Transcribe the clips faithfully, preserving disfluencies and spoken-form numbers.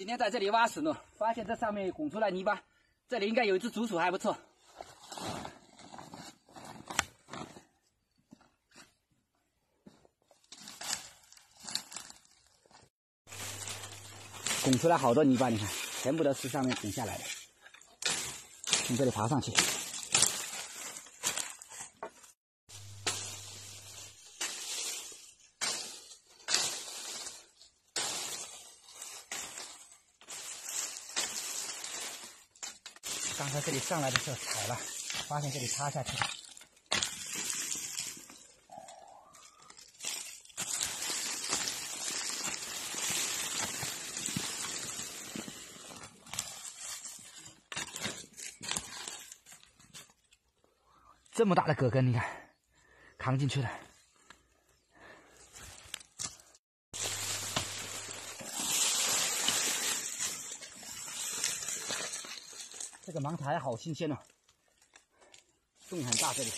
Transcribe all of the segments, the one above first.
今天在这里挖石呢，发现这上面拱出来泥巴，这里应该有一只竹鼠，还不错。拱出来好多泥巴，你看，全部都是上面拱下来的。从这里爬上去。 刚才这里上来的时候踩了，发现这里塌下去了。这么大的葛根，你看，扛进去了。这个芒苔好新鲜哦，洞很大，这里。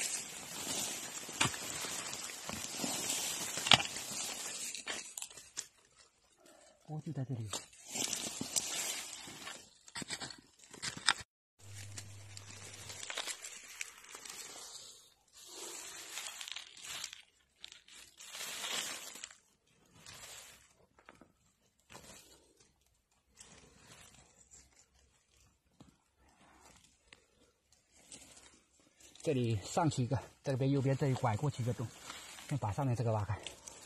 锅就在这里。这里上去一个，这边右边这里拐过去一个洞，先把上面这个挖开。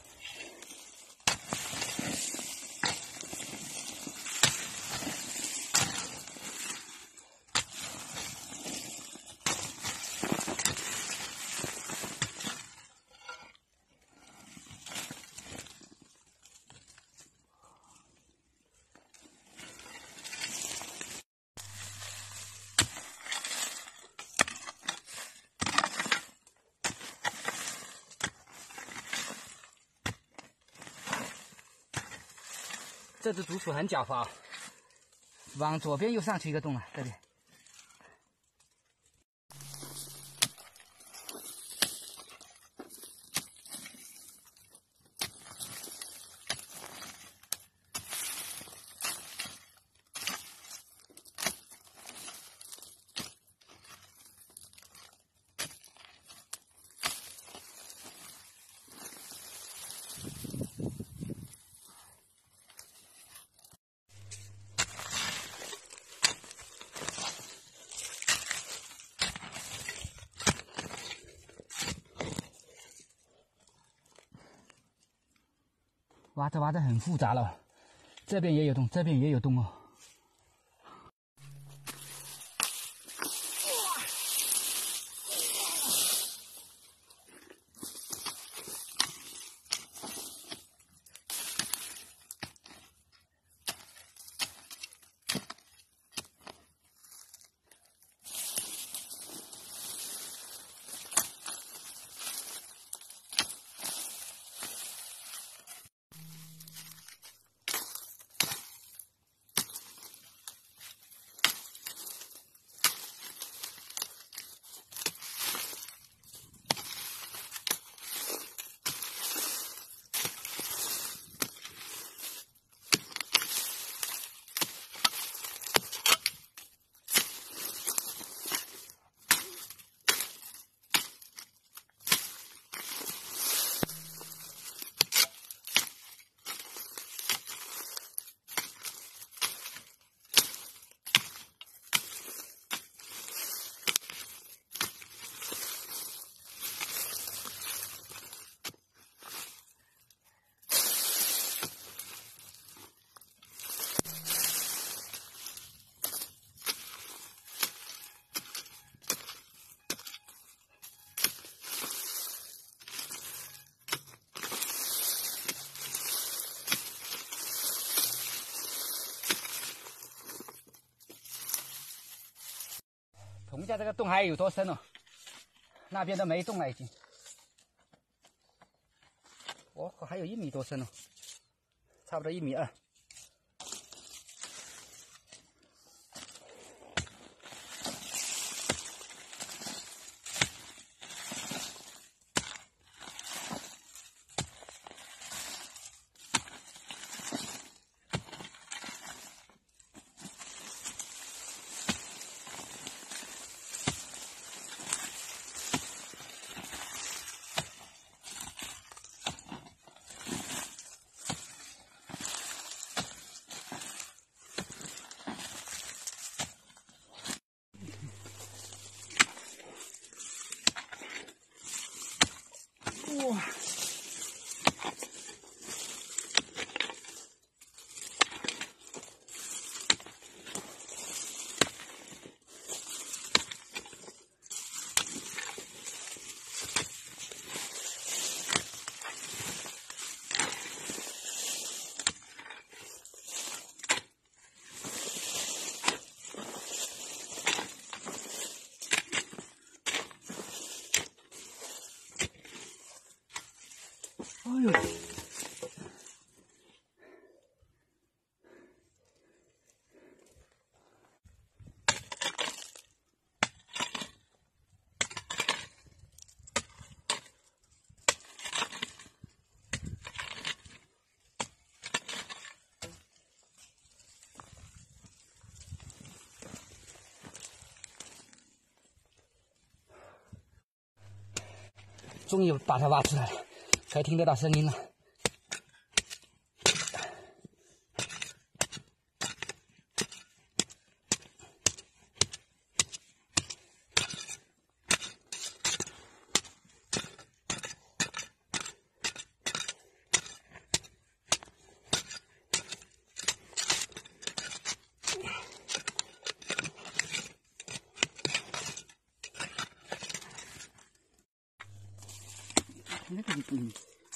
这只竹鼠很狡猾，往左边又上去一个洞了，这里。挖着挖着很复杂了，这边也有洞，这边也有洞哦。捅一下这个洞还有多深哦？那边都没洞了已经。哦，还有一米多深哦，差不多一米二。 终于把它挖出来了，才听得到声音了。那个嗯。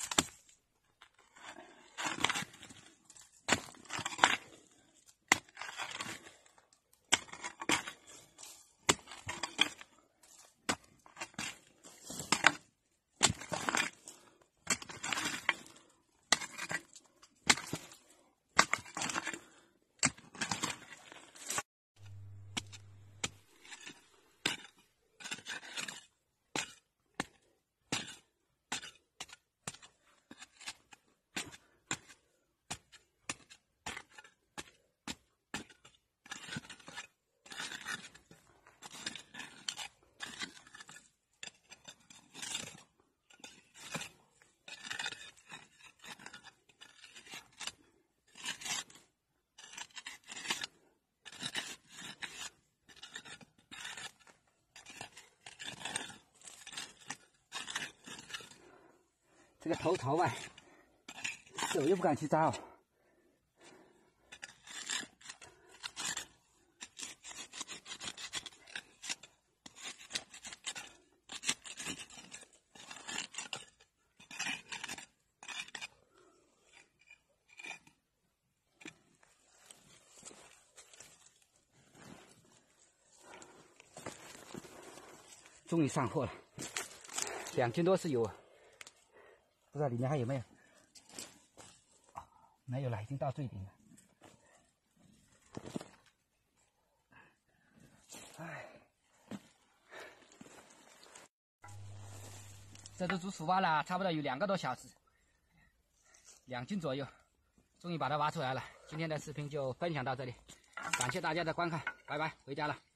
这个头朝外，手又不敢去扎哦。终于上货了，两斤多是有。不知道里面还有没有？哦，没有了，已经到最顶了。哎，这只竹鼠挖了差不多有两个多小时，两斤左右，终于把它挖出来了。今天的视频就分享到这里，感谢大家的观看，拜拜，回家了。